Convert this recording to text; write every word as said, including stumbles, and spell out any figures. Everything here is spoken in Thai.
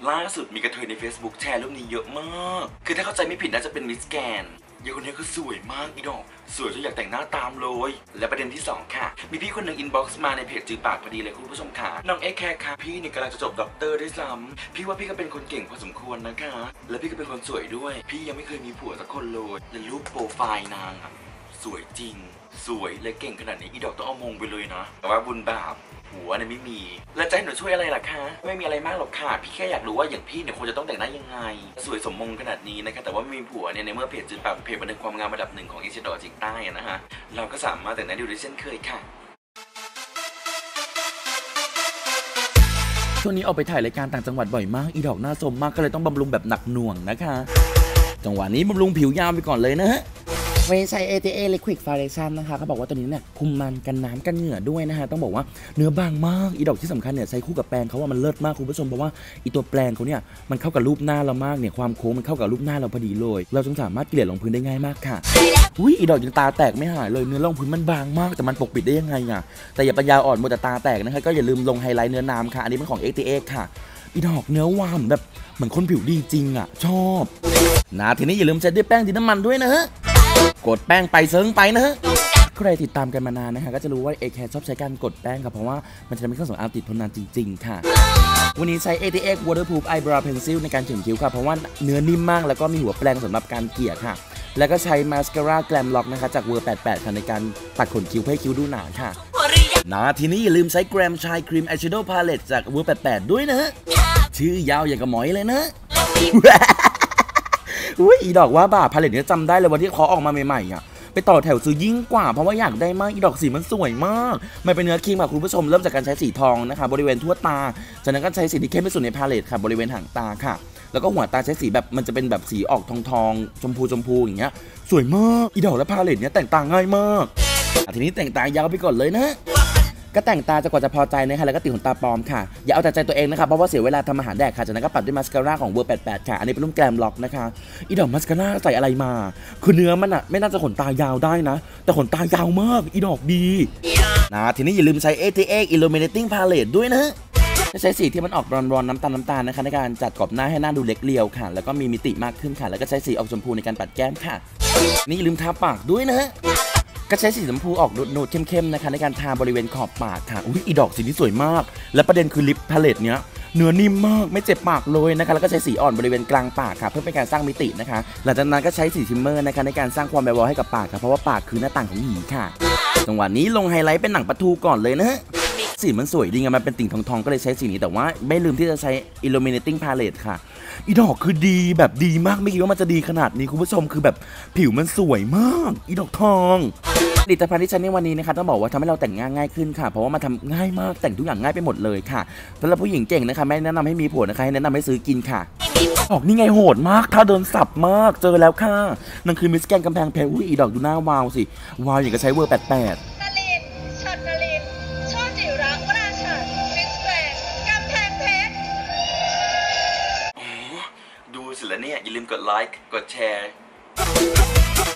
ล่าสุดมีกระเทยใน Facebook แชร์รูปนี้เยอะมากคือถ้าเข้าใจไม่ผิดน่าจะเป็นมิสแกนยายคนนี้ก็สวยมากอีดอกสวยจนอยากแต่งหน้าตามเลยและประเด็นที่สองค่ะมีพี่คนหนึ่งอินบ็อกซ์มาในเพจจือปากพอดีเลยคุณผู้ชมค่ะน้องเอ็กแคร์ค่ะพี่นี่กำลังจะจบด็อกเตอร์ด้วยซ้ำพี่ว่าพี่ก็เป็นคนเก่งพอสมควรนะคะและพี่ก็เป็นคนสวยด้วยพี่ยังไม่เคยมีผัวสักคนเลยและรูปโปรไฟล์นางอะสวยจริงสวยและเก่งขนาดนี้อีดอกต้องเอามงไปเลยนะแต่ว่าบุญบาปหัวเนี่ยไม่มีแล้วจะให้หนูช่วยอะไรล่ะคะไม่มีอะไรมากหรอกค่ะพี่แค่อยากรู้ว่าอย่างพี่เนี่ยควรจะต้องแต่งหน้ายังไงสวยสมมงขนาดนี้นะคะแต่ว่าไม่มีผัวเนี่ยในเมื่อเพจจือปากเพจบันเทิงความงามระดับหนึ่งของเอเชียตะวันออกเฉียงใต้นะฮะเราก็สามารถแต่งหน้าดูได้เช่นเคยค่ะช่วงนี้ออกไปถ่ายรายการต่างจังหวัดบ่อยมากอีดอกหน้าสมมากก็เลยต้องบำรุงแบบหนักหน่วงนะคะจังหวะนี้บำรุงผิวยาวไปก่อนเลยนะฮะไม่ใช่ เอ ที เอ Liquid Foundation นะคะเขาบอกว่าตัวนี้เนี่ยคุมมันกันน้ำกันเหงื่อด้วยนะฮะต้องบอกว่าเนื้อบางมากอีดอกที่สำคัญเนี่ยใช้คู่กับแปรงเขาว่ามันเลิศมากคุณผู้ชมเพราะว่าอีตัวแปรงเขาเนี่ยมันเข้ากับรูปหน้าเรามากเนี่ยความโค้งมันเข้ากับรูปหน้าเราพอดีเลยเราจึงสามารถเกลี่ยลงพื้นได้ง่ายมากค่ะอุ้ยอีดอกยังตาแตกไม่หายเลยเนื้อรองพื้นมันบางมากแต่มันปกปิดได้ยังไงอ่ะแต่อย่าปัญญาอ่อนมัวแต่ตาแตกนะคะก็อย่าลืมลงไฮไลท์เนื้อน้ำค่ะอันนี้เป็นของ เอ ที เอ ค่ะอีดอกเนื้อวามแบบเหมือนคนผิวดีจริงอ่ะชอบนะทีนี้อย่าลืมเช็ดด้วยแป้งดินน้ำมันด้วยนะฮะกดแป้งไปเซิร์งไปนะฮะใครติดตามกันมานานนะฮะก็จะรู้ว่าเอแคร์ชอบใช้การกดแป้งครับเพราะว่ามันจะทำให้เครื่องสำอางติดทนนานจริงๆค่ะวันนี้ใช้ เอ ที เอ Waterproof Eyebrow Pencil ในการเขียนคิ้วค่ะเพราะว่าเนื้อนิ่มมากแล้วก็มีหัวแปรงสำหรับการเกลี่ยค่ะแล้วก็ใช้มาสคาร่า Glam Lock นะคะจาก เวอร์ แปดสิบแปดค่ะในการตัดขนคิ้วให้คิ้วดูหนาค่ะนะทีนี้อย่าลืมใช้ Gram Chai Cream Eyeshadow Palette จาก เวอร์ แปดสิบแปดด้วยนะฮะชื่อยาวอย่างกับหมอยเลยนะอุ้ยอีดอกว่าบ่าพาเลตนี้จำได้เลยวันที่เขาออกมาใหม่ๆอ่ะไปต่อแถวซื้อยิ่งกว่าเพราะว่าอยากได้มากอีดอกสีมันสวยมากมันเป็นเนื้อครีมค่ะคุณผู้ชมเริ่มจากการใช้สีทองนะคะบริเวณทั่วตาจากนั้นก็ใช้สีที่เข้มที่สุดในพาเลตค่ะบริเวณหางตาค่ะแล้วก็หัวตาใช้สีแบบมันจะเป็นแบบสีออกทองทองชมพูชมพูอย่างเงี้ยสวยมากอีดอกและพาเลตเนี้ยแต่งตาง่ายมากทีนี้แต่งตายาวไปก่อนเลยนะก็แต่งตาจะกว่าจะพอใจนะคะแล้วก็ติดขนตาปลอมค่ะอย่าเอาแต่ใจตัวเองนะคะเพราะว่าเสียเวลาทำอาหารแดกค่ะจากนั้นก็ปัดด้วยมาสคาร่าของ เวอร์ แปดสิบแปดค่ะอันนี้เป็นรุ่นแกลมล็อกนะคะอีดอกมาสคาร่าใส่อะไรมาคือเนื้อมันอะไม่น่าจะขนตายาวได้นะแต่ขนตายาวมากอีดอกดีนะทีนี้อย่าลืมใช้ เอ ที เอ Illuminating Palette ด้วยนะจะใช้สีที่มันออกร้อนๆน้ำตาลน้ำตาลนะคะในการจัดกรอบหน้าให้หน้าดูเล็กเรียวค่ะแล้วก็มีมิติมากขึ้นค่ะแล้วก็ใช้สีออกชมพูในการปัดแก้มค่ะนี่อย่าลืมทาปากด้วยนะก็ใช้สีชมพูออกนูดๆเข้มๆนะคะในการทาบริเวณขอบปากค่ะอุ้ยอีดอกสีนี้สวยมากและประเด็นคือลิปพาเลตเนี้ยเนื้อนิ่มมากไม่เจ็บปากเลยนะคะแล้วก็ใช้สีอ่อนบริเวณกลางปากค่ะเพื่อเป็นการสร้างมิตินะคะหลังจากนั้นก็ใช้สีชิมเมอร์นะคะในการสร้างความแวววาวให้กับปากค่ะเพราะว่าปากคือหน้าต่างของหยีค่ะจังหวะนี้ลงไฮไลท์เป็นหนังปลาทูก่อนเลยนะสีมันสวยดีไงมันเป็นติ่งทองๆก็เลยใช้สีนี้แต่ว่าไม่ลืมที่จะใช้ Illuminating Palette ค่ะอีดอกคือดีแบบดีมากไม่คิดว่ามันจะดีขนาดนี้คุณผู้ชมคือแบบผิวมันสวยมากอีดอกทองผลิตภัณฑ์ที่ใช้ในวันนี้นะคะต้องบอกว่าทำให้เราแต่งง่ายง่ายขึ้นค่ะเพราะว่ามันทำง่ายมากแต่งทุกอย่างง่ายไปหมดเลยค่ะสำหรับผู้หญิงเก่งนะคะไม่แนะนำให้มีผัวนะคะให้แนะนำให้ซื้อกินค่ะออกนี่ไงโหดมากถ้าเดินสับมากเจอแล้วค่ะนั่นคือมิสแกนกำแพงเพชรอุ้ยอีดอกดูหน้าวาวสิวาวอย่างกับใช้เวอร์แปดสิบแปดดูสิแล้วเนี่ยอย่าลืมกดไลค์กดแชร์